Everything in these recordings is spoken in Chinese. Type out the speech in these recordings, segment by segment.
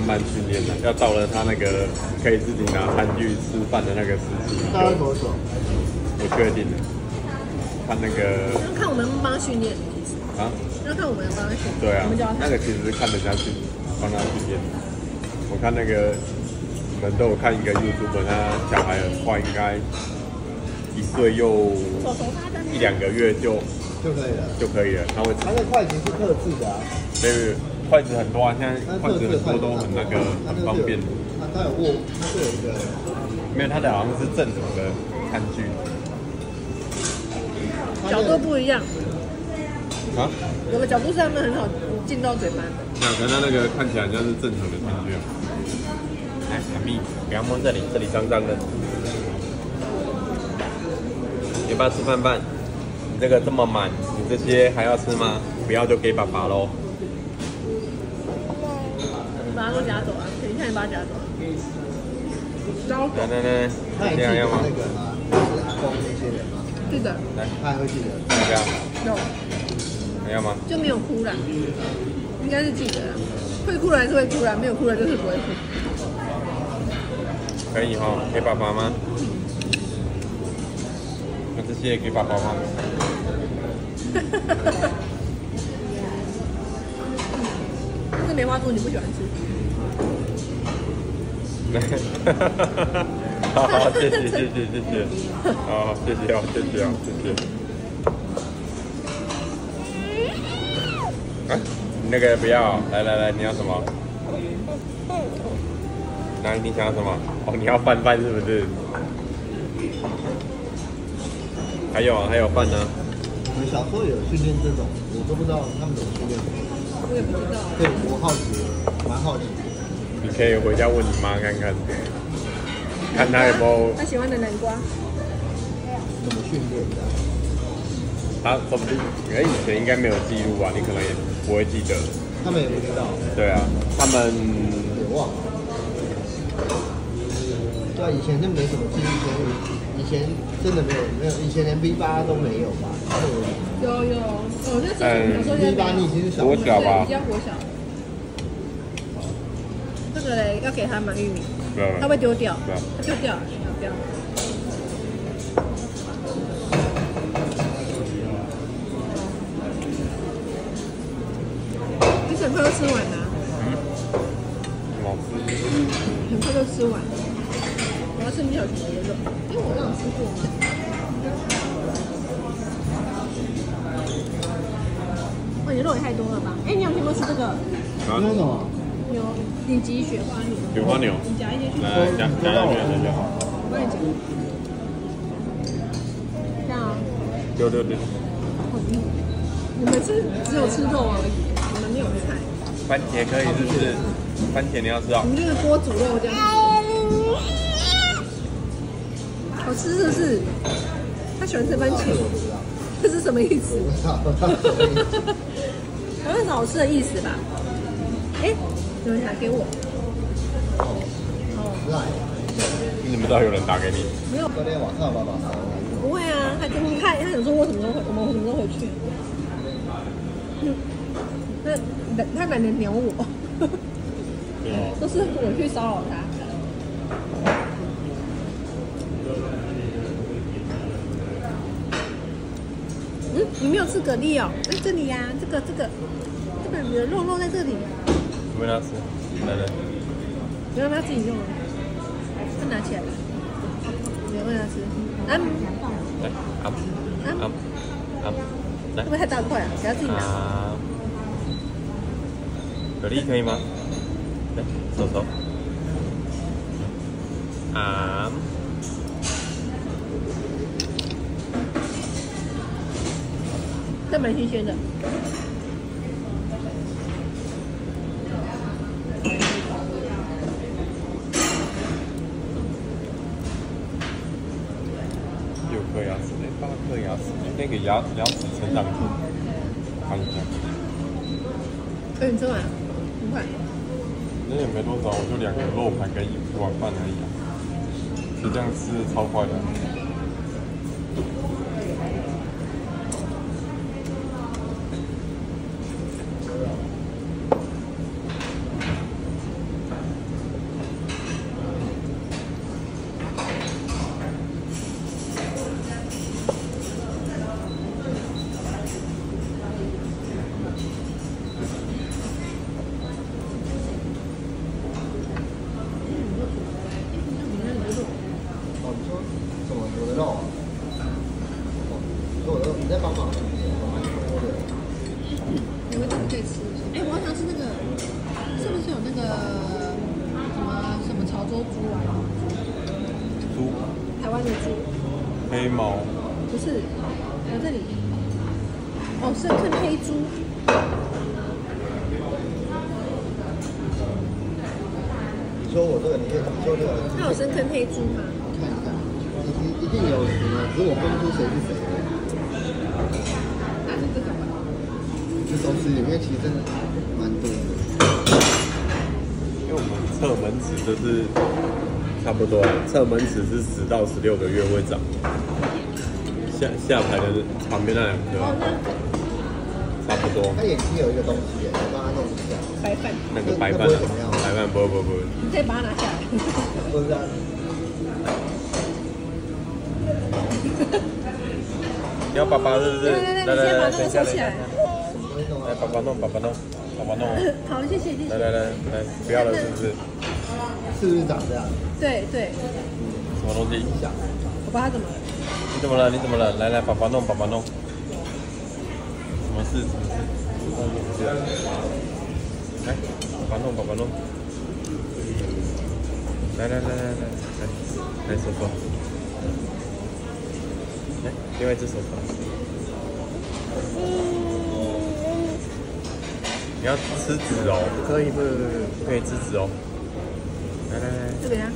慢训练了，要到了他那个可以自己拿餐具吃饭的那个时期。 大概多久？ 不确定的，看那个。 要看我们帮他训练，其实。 啊？ 要看我们帮他训练。 对啊我们教他。 那个其实是看人家去帮他训练。我看那个，我们都有看一个 YouTube， 他小孩很快，应该1岁又1、2个月就可以了，他会。 他的筷子是特制的啊。 对，筷子很多啊，现在筷子很多都很那个很方便。 它有握，它是有一个。 没有，它的好像是正常的餐具。 角度不一样。 啊？ 有的角度是他们很好进到嘴巴。 可能那个看起来像是正常的餐具啊。来，小蜜，不要摸这里，这里脏脏的。要不要吃饭饭？你这个这么满，你这些还要吃吗？不要就给爸爸喽。 你把它都夹走啊！等一下你把它夹走。 来，这样要吗？ 那个吗？就是阿公那些人吗？ 是的。 来， 他还会记得。 要不要？ 有。 还要吗？ 就没有哭了，应该是记得啦。会哭的还是会哭啦，没有哭的就是不会哭。 可以哈，给爸爸吗？那这些也给爸爸吗？ 这棉花猪你不喜欢吃？ 好，谢谢，好，谢谢哦。啊，那个不要，来，你要什么？来，你想要什么？哦，你要饭是不是？还有饭呢。 我们小时候有训练这种，我都不知道他们怎么训练。 我也不知道。 对，我好奇，蛮好奇。 你可以回家问你妈看看，看她有没有。 她喜欢的南瓜。 怎么训练的？ 他说不定，以前应该没有记录吧？你可能也不会记得。 他们也不知道。 对啊，他们也忘了。对啊，以前就没什么记录，以前真的没有，以前连 V8都没有吧？ 有，我那时候 V8你已经是国小吧？ 比较国小。这个嘞要给他买玉米，他会丢掉，他丢掉，不要。很快就吃完了。 好吃。 很快就吃完。我要吃米小圈的肉，因为我让你吃过吗？哦，你肉也太多了吧？哎，你有没有吃这个？ 那什么？ 有顶级雪花牛。 雪花牛。 你夹一些去。 来，夹下面的就好。 我帮你夹。这样。 对。 你们是只有吃肉而已。没有菜， 番茄可以是不是？番茄你要吃哦。 你们就是锅煮肉这样。好吃是不是？他喜欢吃番茄，这是什么意思？好像是好吃的意思吧？哎，有人打给我。 你怎么知道有人打给你？ 没有。 昨天晚上爸爸打我。 不会啊，他想说我们什么时候回去？他懒得鸟我，都是我去骚扰他。你没有吃蛤蜊哦？哎，这里呀，这个你的肉在这里。 我让他吃，来。 你让他自己用啊，他拿起来。你让他吃。来，来，会不会太大块啊？给他自己拿。 蛤蜊可以吗？来，手。 这蛮新鲜的。 6颗牙齿，8颗牙齿，那个牙齿成长图，看一下。 哎，你吃完？很快。 那也没多少，我就2个肉排跟1碗饭而已啊。就这样吃超快的。 蛮多的。 你们怎么可以吃？哎，我好想吃那个，是不是有那个什么潮州猪啊？ 猪， 台湾的猪。 黑毛。 不是，在这里。哦，深坑黑猪。 你说我这个，你说这个， 它有深坑黑猪吗？ 看一下，一定有什么，只是我分不出谁是谁。 那是这个吧？ 这东西里面其实真的蛮多的。 因为我们侧门齿就是差不多，侧门齿是10到16个月会长，下排的旁边那2颗。 哦，那。 差不多。 他眼睛有一个东西耶，我帮他弄一下。 白饭。 那个白饭啊，白饭不。 你可以把它拿下来。 不是啊。 你要爸爸是不是？ 来，你先把那个收起来。 来，爸爸弄。 好，谢谢。 来，不要了是不是？ 是不是长这样？ 对。 什么东西？ 我爸他怎么了？ 你怎么了？来，爸爸弄。什么事？来，爸爸弄。来，手。来，另外一只手。你要吃籽哦，不可以吃籽哦。来， 这个呀。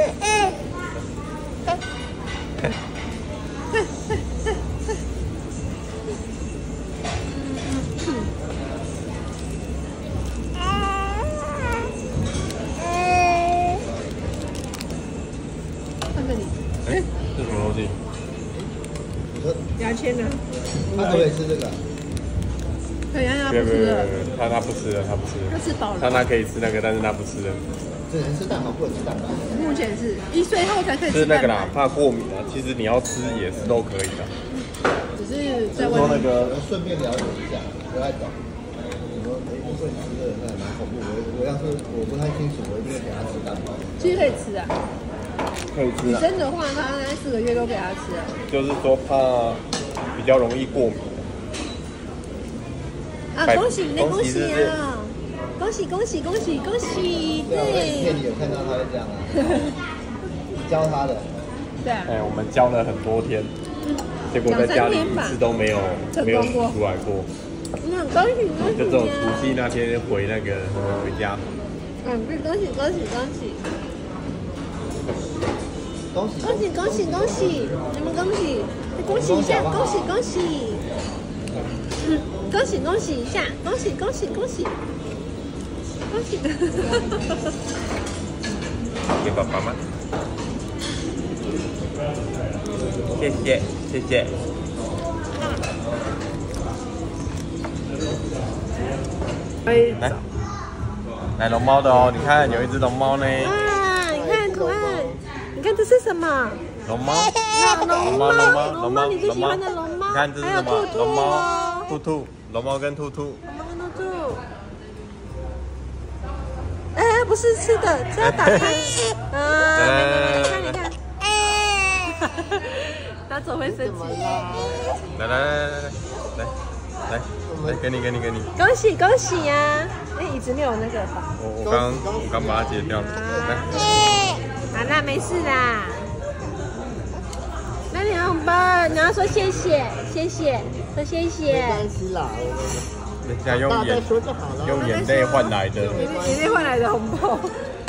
这什么东西？ 牙签呢？ 他可不可以吃这个？ 可以啊，不吃了。 他不吃了。 他吃饱了。 他可以吃那个，但是他不吃了。 只能吃蛋黄，不能吃蛋白。 目前是1岁后才可以吃那个啦，怕过敏啊。其实你要吃也是都可以的。 只是在说那个顺便了解一下，不太懂。你说不会吃的，那蛮恐怖。我要是我不太清楚，我一定会给他吃蛋白。 其实可以吃啊。 可以吃啊。 真的话，他那4个月都给他吃啊。 就是说怕比较容易过敏。 啊，恭喜啊！恭喜！对。 影片里有看到他会这样啊。教他的。 对啊。 我们教了很多天，结果在家里一次都没有出来过。 恭喜！ 就只有除夕那天回家。 恭喜！ 恭喜！ 你们恭喜！恭喜一下！恭喜一下！恭喜！ 给爸爸吗？谢谢。来龙猫的哦，你看有一只龙猫呢。 啊，你看可爱，你看这是什么？ 龙猫， 龙猫，你最喜欢的龙猫。 你看这是什么？龙猫，兔，龙猫跟兔兔。 哎，不是吃的，这要打开。你看。他总会生气。来，给你。恭喜呀！椅子没有那个吧？ 我刚把它解掉了。 好啦，没事啦。那你红包，你要说谢谢，说谢谢。 没关系啦， 人家用眼泪换来的。 眼泪换来的红包。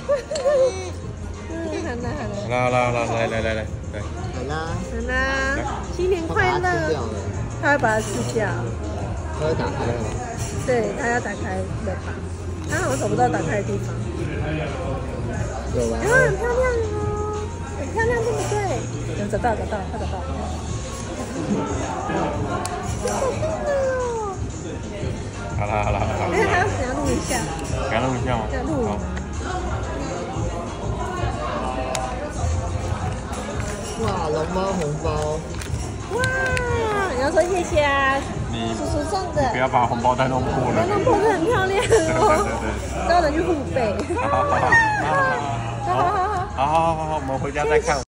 好啦，来。 好啦， 新年快乐！他会把它吃掉。 他会打开吗？ 对，他要打开的吧？他好像找不到打开的地方。 有啊。 很漂亮哦，很漂亮，对不对？找到，他找到。 好啦。 哎，他想要录一下。 想录一下吗？ 要录。 哇，龙猫红包！ 哇，你要说谢谢啊， 你叔叔送的。 不要把红包袋弄破了。 弄破是很漂亮哦。对，让人去护背。 好，我们回家再看。